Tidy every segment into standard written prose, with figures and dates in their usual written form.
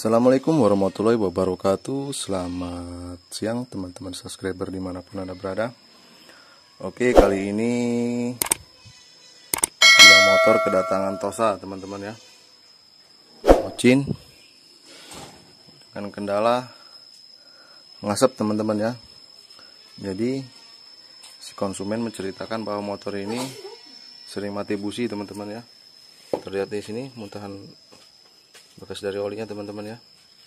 Assalamualaikum warahmatullahi wabarakatuh. Selamat siang teman-teman subscriber dimanapun Anda berada. Oke, kali ini bilang motor kedatangan Tosa teman-teman ya, Ocin, dengan kendala ngasep teman-teman ya. Jadi si konsumen menceritakan bahwa motor ini sering mati busi teman-teman ya. Terlihat di sini muntahan bekas dari olinya teman-teman ya.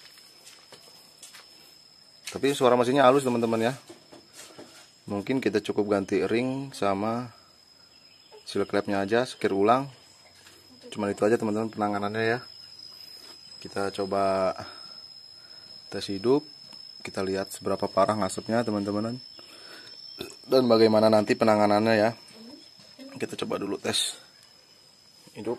Tapi suara mesinnya halus teman-teman ya. Mungkin kita cukup ganti ring sama seal clamp-nya aja, sekir ulang. Cuman itu aja teman-teman penanganannya ya. Kita coba tes hidup, kita lihat seberapa parah ngasepnya teman-teman, dan bagaimana nanti penanganannya ya. Kita coba dulu tes hidup.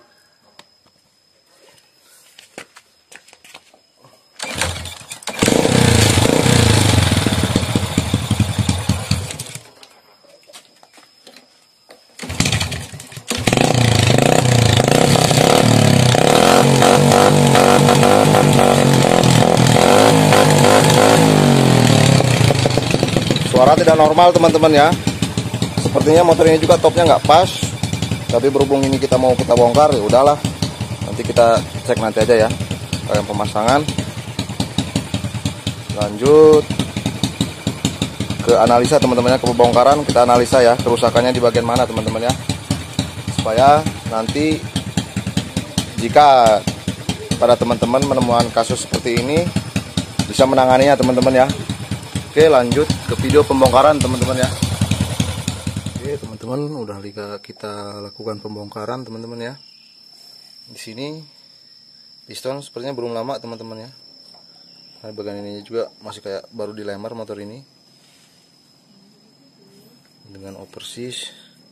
Suara tidak normal teman-teman ya. Sepertinya motor ini juga topnya nggak pas. Tapi berhubung ini kita mau kita bongkar, ya udahlah. Nanti kita cek nanti aja ya. Kayak pemasangan. Lanjut ke analisa teman-teman ya, ke pembongkaran. Kita analisa ya kerusakannya di bagian mana teman-teman ya. Supaya nanti jika pada teman-teman menemukan kasus seperti ini bisa menanganinya teman-teman ya. Oke, lanjut ke video pembongkaran teman-teman ya. Oke teman-teman, udah kita lakukan pembongkaran teman-teman ya. Di sini piston sepertinya belum lama teman-teman ya. Nah, bagian ini juga masih kayak baru dilemar motor ini dengan oversis.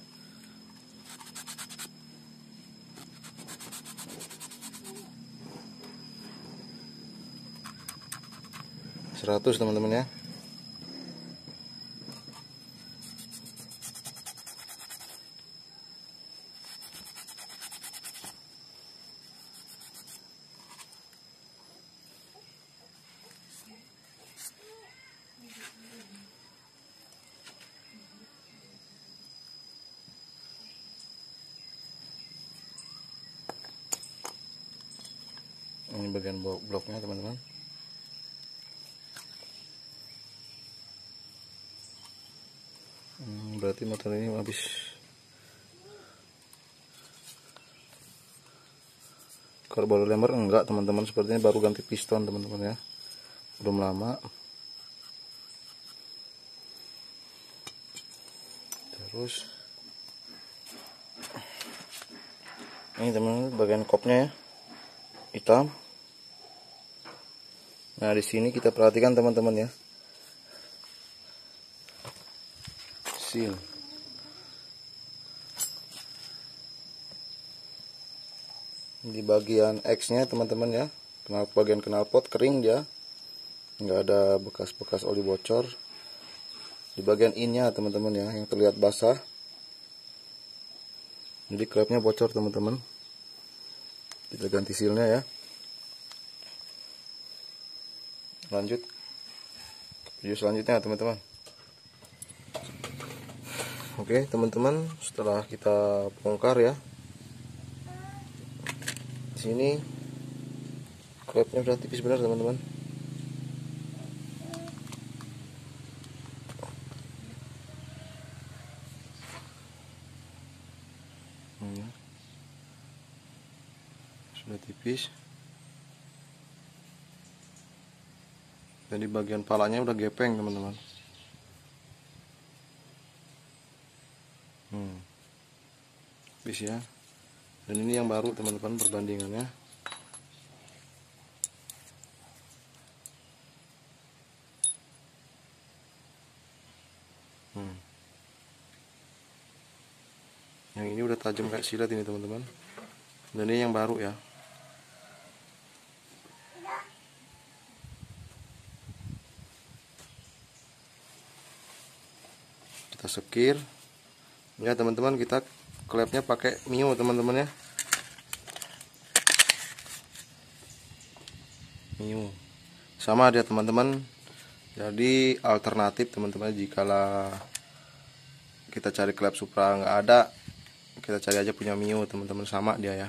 Teman-teman ya. Ini bagian bloknya teman-teman. Berarti motor ini habis kalau baru lemar enggak teman-teman, sepertinya baru ganti piston teman-teman ya, belum lama. Terus ini teman-teman bagian kopnya ya, hitam. Nah di sini kita perhatikan teman-teman ya, seal. Di bagian X-nya teman-teman ya, bagian knalpot kering dia, nggak ada bekas-bekas oli bocor. Di bagian in-nya teman-teman ya, yang terlihat basah. Jadi klapnya bocor teman-teman. Kita ganti sealnya ya. Lanjut ke video selanjutnya teman-teman. Oke teman-teman, setelah kita bongkar ya, di sini klapnya udah tipis benar teman-teman. Sudah tipis. Dan di bagian palanya udah gepeng teman-teman. Habis ya. Dan ini yang baru teman-teman perbandingannya. Yang ini udah tajam kayak silet ini teman-teman. Dan ini yang baru ya. Kita sekir ya teman-teman. Kita klepnya pakai Mio teman-teman ya. Mio. Sama dia teman-teman. Jadi alternatif teman-teman, jikalau kita cari klep Supra nggak ada, kita cari aja punya Mio teman-teman, sama dia ya.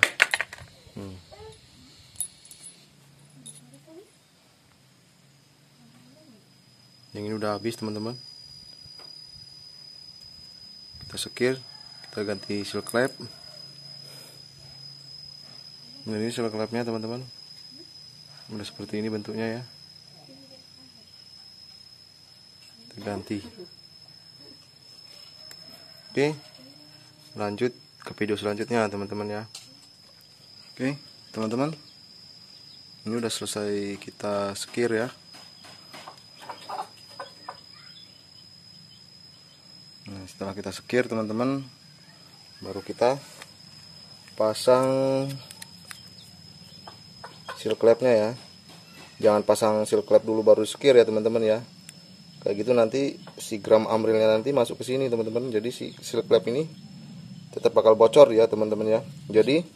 Yang ini udah habis teman-teman. Kita sekir, kita ganti seal klep. Nah, ini seal klepnya teman-teman. Udah seperti ini bentuknya ya. Kita ganti. Oke, lanjut ke video selanjutnya teman-teman ya. Oke teman-teman, ini udah selesai kita sekir ya. Nah, setelah kita sekir teman-teman, baru kita pasang seal klepnya ya. Jangan pasang seal klep dulu baru sekir ya teman-teman ya. Kayak gitu nanti si gram amrilnya nanti masuk ke sini teman-teman. Jadi si seal klep ini tetap bakal bocor ya teman-teman ya. Jadi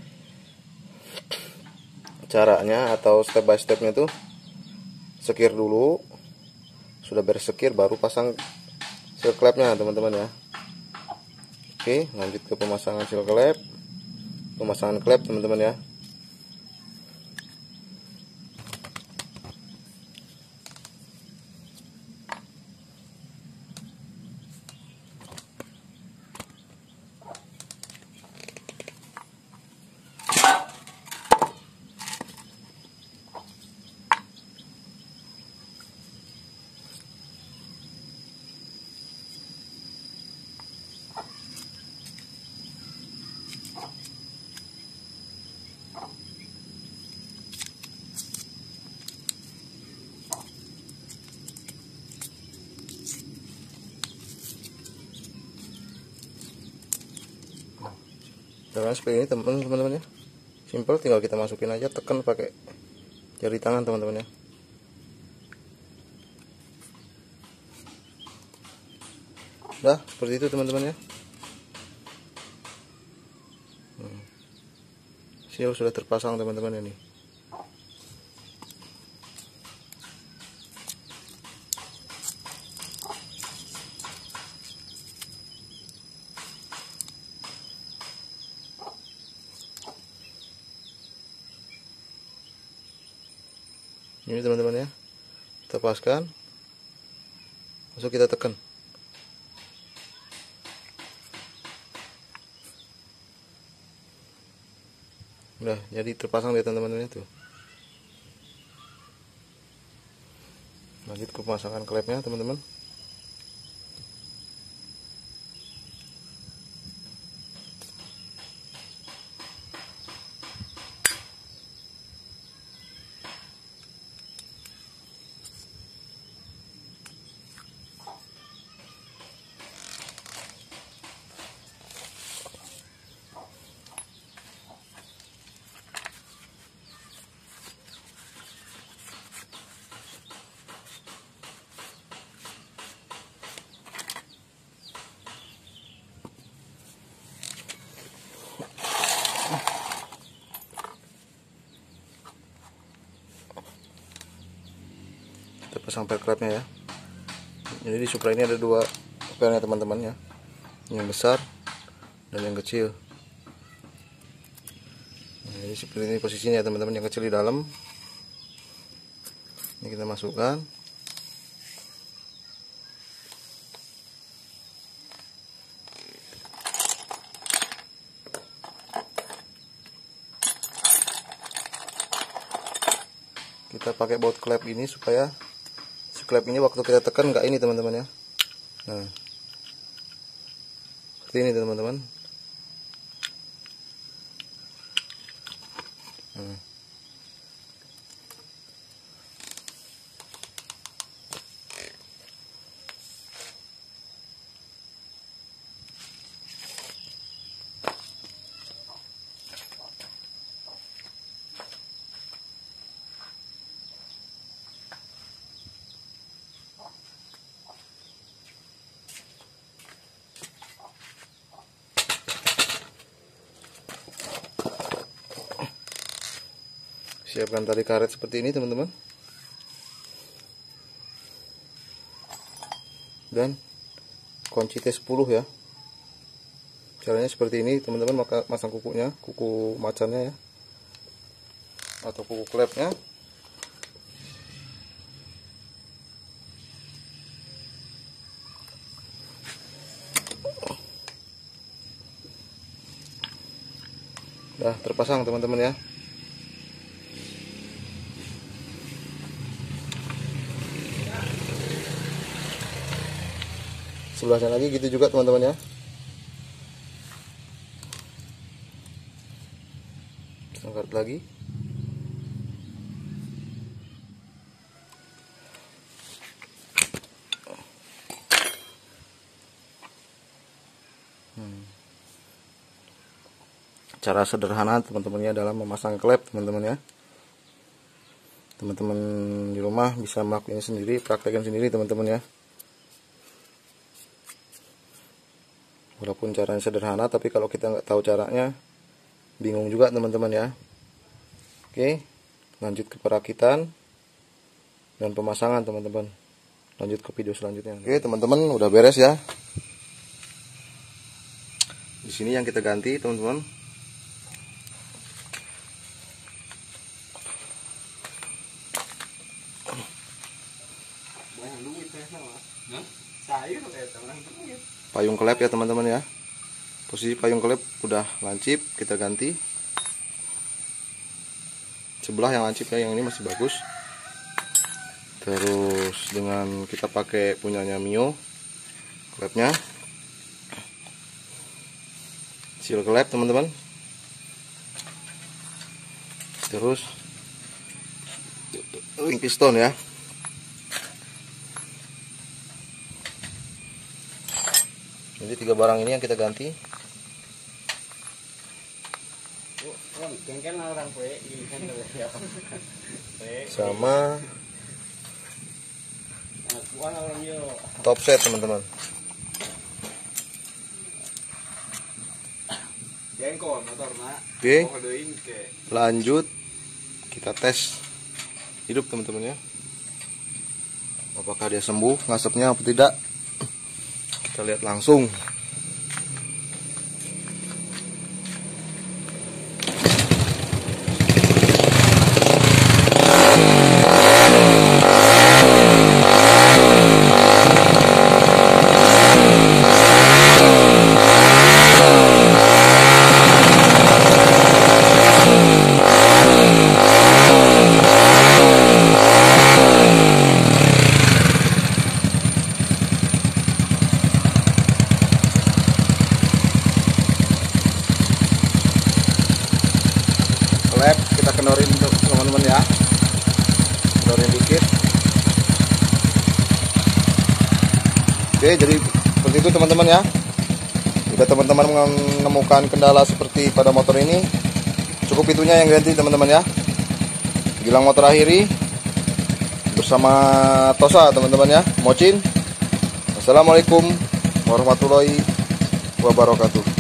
caranya atau step by stepnya tuh sekir dulu, sudah beres sekir baru pasang seal klepnya teman-teman ya. Oke, lanjut ke pemasangan seal klep, pemasangan klep teman-teman ya. Caranya seperti ini teman-teman ya. Simple, tinggal kita masukin aja, tekan pakai jari tangan teman-teman ya. Nah, seperti itu teman-teman ya. Seal sudah terpasang teman-teman ini. Ini teman-teman ya, kita paskan, langsung kita tekan. Udah jadi terpasang deh teman-teman itu. Lanjut ke pemasangan klepnya teman-teman. Kita pasang per klepnya ya. Jadi di Supra ini ada dua pernya teman-teman ya, yang besar dan yang kecil. Nah, jadi seperti ini posisinya ya teman-teman, yang kecil di dalam. Ini kita masukkan. Kita pakai baut klep ini supaya klep ini waktu kita tekan nggak ini teman-teman ya. Nah, seperti ini teman-teman. Siapkan tali karet seperti ini teman-teman, dan kunci T10 ya. Caranya seperti ini teman-teman, maka masang kukunya, kuku macannya ya, atau kuku klepnya. Nah, terpasang teman-teman ya. Sebelahnya lagi gitu juga teman-teman ya. Angkat lagi. Cara sederhana teman-temannya dalam memasang klep teman-teman ya. Teman-teman di rumah bisa melakukannya sendiri, praktekkan sendiri teman-teman ya. Walaupun caranya sederhana, tapi kalau kita nggak tahu caranya, bingung juga teman-teman ya. Oke, lanjut ke perakitan dan pemasangan teman-teman. Lanjut ke video selanjutnya. Oke teman-teman, udah beres ya. Di sini yang kita ganti teman-teman. Payung klep ya teman-teman ya. Posisi payung klep udah lancip, kita ganti. Sebelah yang lancip ya, yang ini masih bagus. Terus dengan kita pakai punyanya Mio klepnya, seal klep teman-teman. Terus ring piston ya. Jadi 3 barang ini yang kita ganti. Sama top set teman-teman. Oke, lanjut kita tes hidup teman-teman ya. Apakah dia sembuh ngasapnya atau tidak? Kita lihat langsung. Klep kita kendorin untuk teman-teman ya, kendorin dikit. Oke, jadi seperti itu teman-teman ya. Jika teman-teman menemukan kendala seperti pada motor ini, cukup itunya yang ganti teman-teman ya. Gilang Motor akhiri bersama Tosa teman-teman ya, Mocin. Assalamualaikum warahmatullahi wabarakatuh.